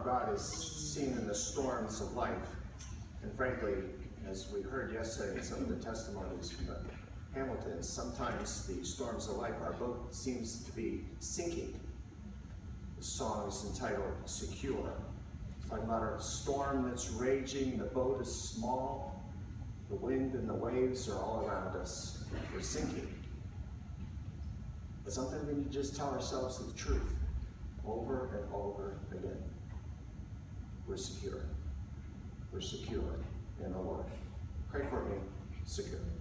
God is seen in the storms of life. And frankly, as we heard yesterday in some of the testimonies from the Hamiltons, sometimes the storms of life, our boat seems to be sinking. The song is entitled Secure. It's talking about a storm that's raging, the boat is small, the wind and the waves are all around us. We're sinking. But sometimes we need to just tell ourselves the truth over and over again. We're secure. We're secure in the Lord. Pray for me, secure.